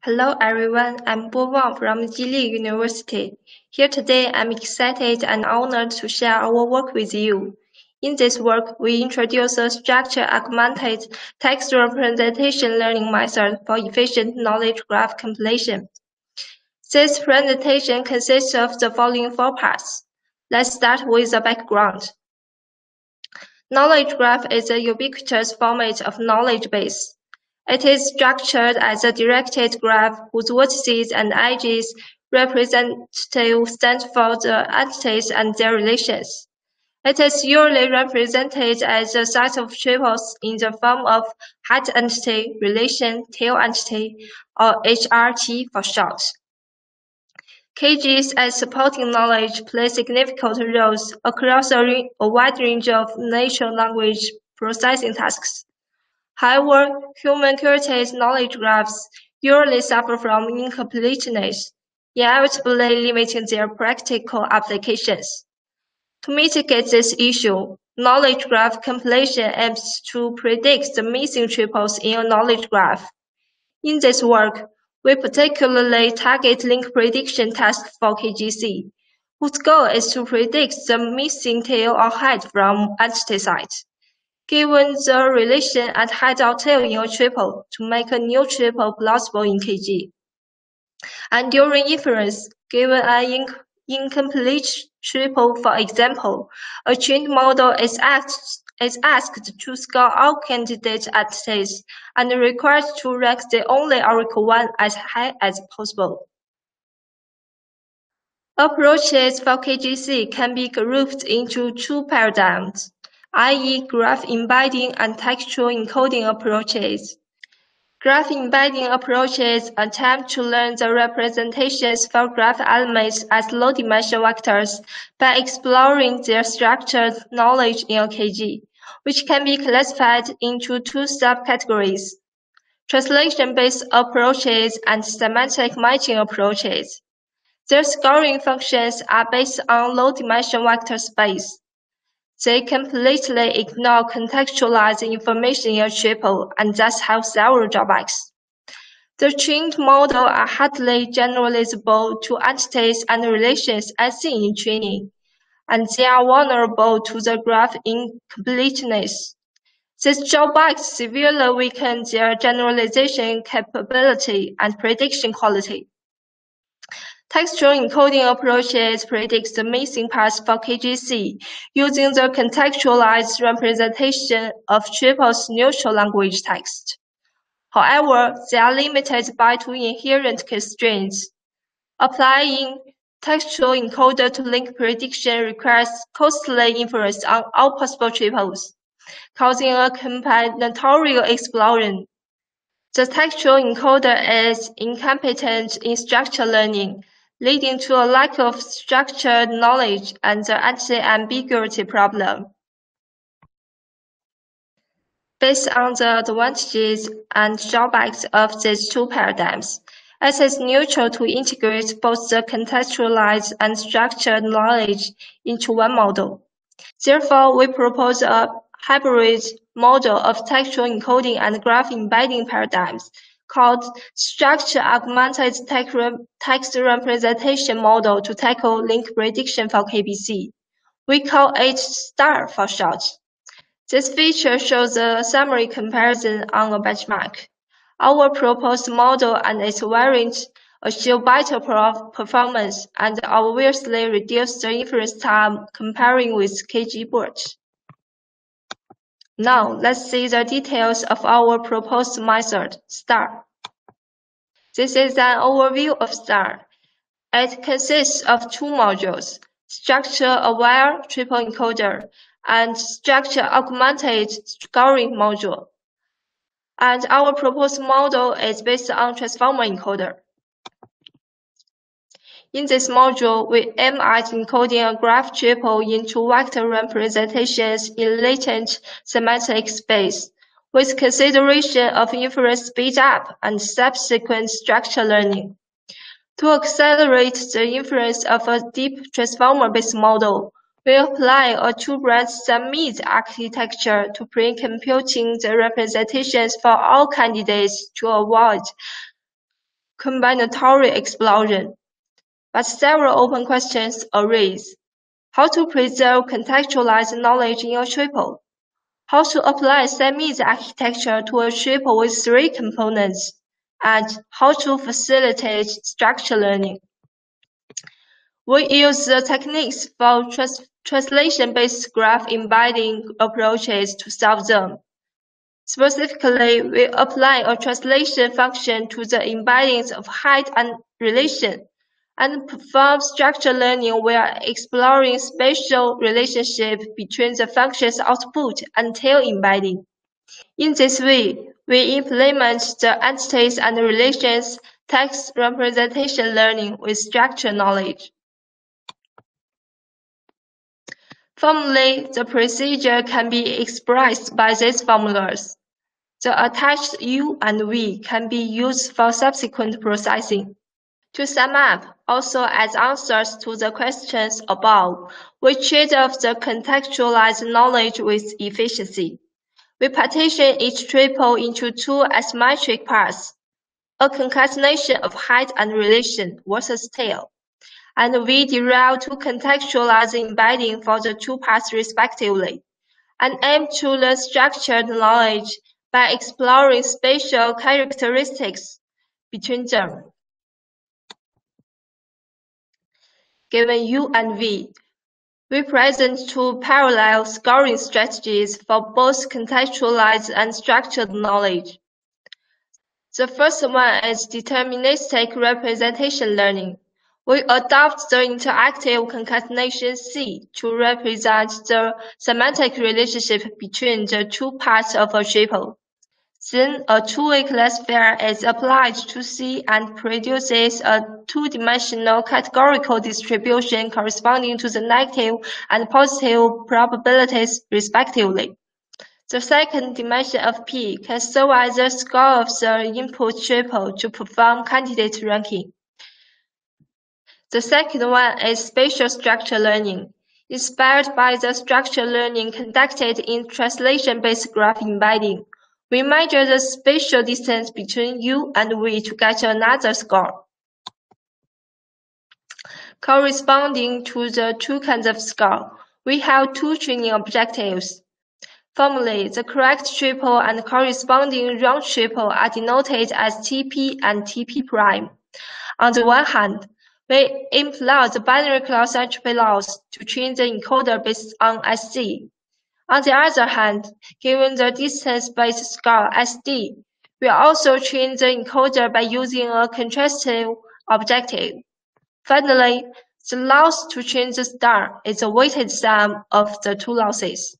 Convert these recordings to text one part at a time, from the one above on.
Hello everyone, I'm Bo Wang from Jili University. Here today, I'm excited and honored to share our work with you. In this work, we introduce a structure-augmented text representation learning method for efficient knowledge graph compilation. This presentation consists of the following four parts. Let's start with the background. Knowledge graph is a ubiquitous format of knowledge base. It is structured as a directed graph whose vertices and edges representative stand for the entities and their relations. It is usually represented as a set of triples in the form of head entity, relation, tail entity, or HRT for short. KGs as supporting knowledge play significant roles across a wide range of natural language processing tasks. However, human-curated knowledge graphs usually suffer from incompleteness, inevitably limiting their practical applications. To mitigate this issue, knowledge graph compilation aims to predict the missing triples in a knowledge graph. In this work, we particularly target link prediction tasks for KGC, whose goal is to predict the missing tail or head from entity sites. Given the relation and head or tail in a triple to make a new triple plausible in KG. And during inference, given an incomplete triple, for example, a trained model is asked to score all candidate entities and required to rank the only oracle one as high as possible. Approaches for KGC can be grouped into two paradigms, i.e. graph embedding and textual encoding approaches. Graph embedding approaches attempt to learn the representations for graph elements as low-dimension vectors by exploring their structured knowledge in a KG, which can be classified into two subcategories, translation-based approaches and semantic matching approaches. Their scoring functions are based on low-dimension vector space. They completely ignore contextualized information in a triple and thus have several drawbacks. The trained models are hardly generalizable to entities and relations as seen in training, and they are vulnerable to the graph incompleteness. These drawbacks severely weaken their generalization capability and prediction quality. Textual encoding approaches predict the missing parts for KGC using the contextualized representation of triples neutral language text. However, they are limited by two inherent constraints. Applying textual encoder to link prediction requires costly inference on all possible triples, causing a combinatorial explosion. The textual encoder is incompetent in structured learning, leading to a lack of structured knowledge and the anti-ambiguity problem. Based on the advantages and drawbacks of these two paradigms, it is neutral to integrate both the contextualized and structured knowledge into one model. Therefore, we propose a hybrid model of textual encoding and graph embedding paradigms called Structure-Augmented Text Representation Model to tackle link prediction for KBC. We call it STAR for short. This feature shows a summary comparison on a benchmark. Our proposed model and its variant achieve better performance and obviously reduce the inference time comparing with KGBoard. Now, let's see the details of our proposed method, STAR. This is an overview of STAR. It consists of two modules, Structure-Aware Triple Encoder and Structure-Augmented Scoring Module. And our proposed model is based on Transformer Encoder. In this module, we aim at encoding a graph triple into vector representations in latent semantic space, with consideration of inference speed-up and subsequent structure learning. To accelerate the inference of a deep transformer-based model, we apply a two-branch submit architecture to pre-computing the representations for all candidates to avoid combinatory explosion. But several open questions arise. How to preserve contextualized knowledge in a triple? How to apply SEMI's architecture to a triple with 3 components? And how to facilitate structured learning? We use the techniques for translation-based graph embedding approaches to solve them. Specifically, we apply a translation function to the embeddings of height and relation, and perform structured learning where exploring spatial relationship between the function's output and tail embedding. In this way, we implement the entities and relations text representation learning with structured knowledge. Formally, the procedure can be expressed by these formulas. The attached U and V can be used for subsequent processing. To sum up, also as answers to the questions above, we trade off the contextualized knowledge with efficiency. We partition each triple into 2 asymmetric parts, a concatenation of height and relation versus tail, and we derive 2 contextualized embedding for the 2 parts respectively, and aim to learn structured knowledge by exploring spatial characteristics between them. Given U and V, we present 2 parallel scoring strategies for both contextualized and structured knowledge. The first one is deterministic representation learning. We adopt the interactive concatenation C to represent the semantic relationship between the 2 parts of a triple. Then a two-way classifier is applied to C and produces a 2-dimensional categorical distribution corresponding to the negative and positive probabilities respectively. The second dimension of P can serve as the score of the input triple to perform candidate ranking. The second one is spatial structure learning. Inspired by the structure learning conducted in translation-based graph embedding, we measure the spatial distance between U and V to get another score. Corresponding to the 2 kinds of score, we have 2 training objectives. Formally, the correct triple and corresponding wrong triple are denoted as TP and TP prime. On the one hand, we employ the binary cross entropy loss to train the encoder based on SC. On the other hand, given the distance-based score SD, we also train the encoder by using a contrastive objective. Finally, the loss to train the star is the weighted sum of the 2 losses.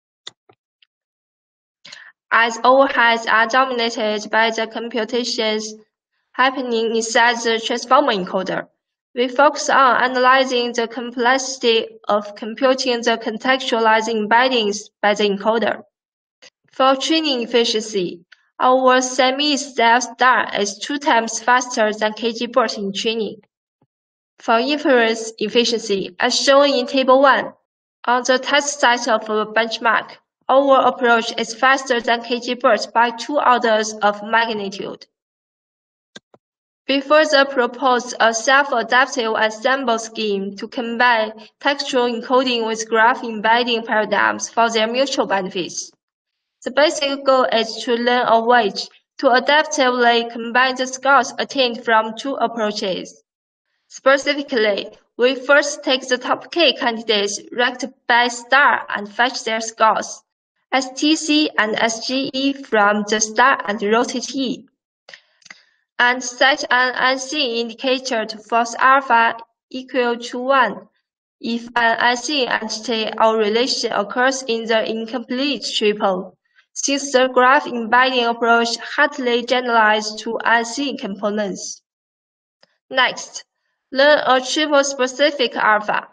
As overheads are dominated by the computations happening inside the transformer encoder, we focus on analyzing the complexity of computing the contextualized embeddings by the encoder. For training efficiency, our semi-style star is 2 times faster than kgBERT in training. For inference efficiency, as shown in Table 1, on the test set of a benchmark, our approach is faster than kgBERT by 2 orders of magnitude. We further propose a self-adaptive ensemble scheme to combine textual encoding with graph embedding paradigms for their mutual benefits. The basic goal is to learn a way to adaptively combine the scores attained from 2 approaches. Specifically, we first take the top K candidates ranked by star and fetch their scores, STC and SGE from the star and rotate E, and set an unseen indicator to false alpha equal to 1 if an unseen entity or relation occurs in the incomplete triple, since the graph embedding approach hardly generalizes to unseen components. Next, learn a triple-specific alpha.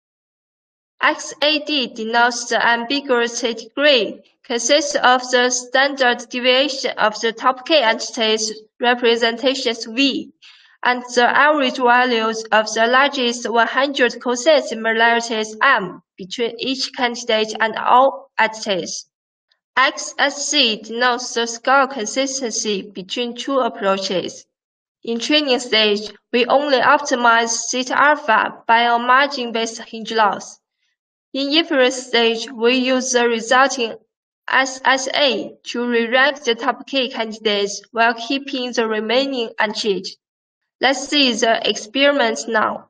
XAD denotes the ambiguity degree, consists of the standard deviation of the top K entities representations V, and the average values of the largest 100 cosine similarities M between each candidate and all entities. XSC denotes the score consistency between 2 approaches. In training stage, we only optimize zeta alpha by a margin-based hinge loss. In inference stage, we use the resulting SSA to re-rank the top K candidates while keeping the remaining unchanged. Let's see the experiment now.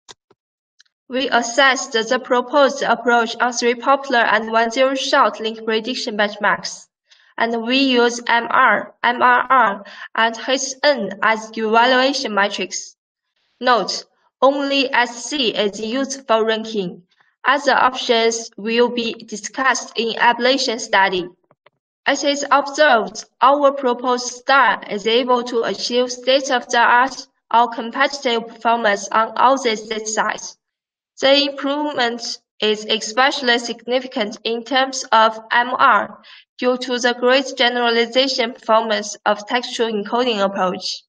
We assessed the proposed approach on 3 popular and 1 zero-shot link prediction benchmarks, and we use MR, MRR, and HN as evaluation metrics. Note, only SC is used for ranking. Other options will be discussed in ablation study. As is observed, our proposed STAR is able to achieve state-of-the-art or competitive performance on all these data sites. The improvement is especially significant in terms of MR due to the great generalization performance of textual encoding approach.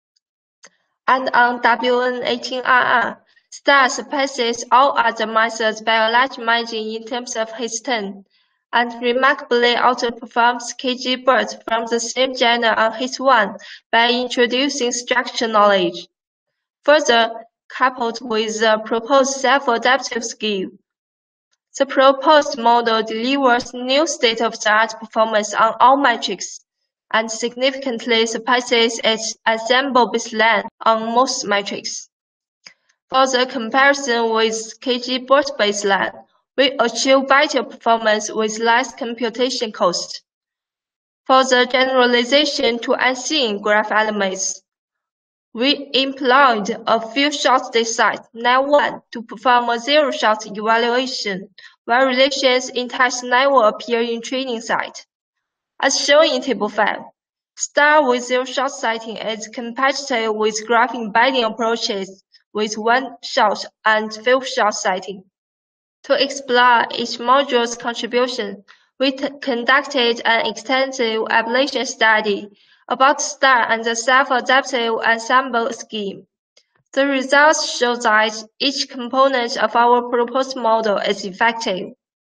And on WN18RR, STAR surpasses all other methods by a large margin in terms of HIT10, and remarkably outperforms KGBERT from the same journal on HIT1 by introducing structure knowledge. Further, coupled with the proposed self-adaptive scheme, the proposed model delivers new state-of-the-art performance on all metrics, and significantly surpasses its ensemble baseline on most metrics. For the comparison with KGBERT baseline, we achieve better performance with less computation cost. For the generalization to unseen graph elements, we employed a few-shot dataset, NAV1, to perform a zero-shot evaluation, where relations in test NAV will appear in training set. As shown in Table 5, STAR with zero-shot sighting is competitive with graph embedding approaches with one-shot and few-shot sighting. To explore each module's contribution, we conducted an extensive ablation study about STAR and the self-adaptive ensemble scheme. The results show that each component of our proposed model is effective.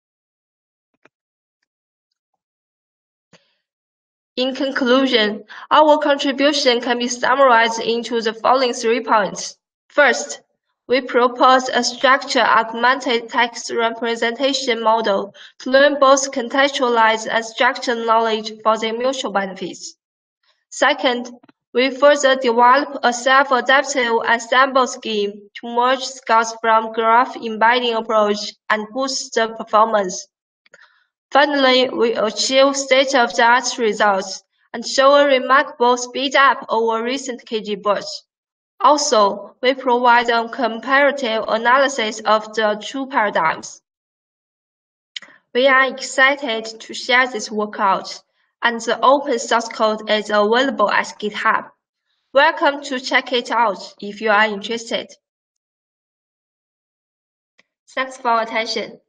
In conclusion, our contribution can be summarized into the following 3 points. First, we propose a structure-augmented text representation model to learn both contextualized and structured knowledge for their mutual benefits. Second, we further develop a self-adaptive ensemble scheme to merge scores from graph embedding approach and boost the performance. Finally, we achieve state-of-the-art results and show a remarkable speed-up over recent KGBERT. Also, we provide a comparative analysis of the two paradigms. We are excited to share this work out, and the open source code is available at GitHub. Welcome to check it out if you are interested. Thanks for your attention.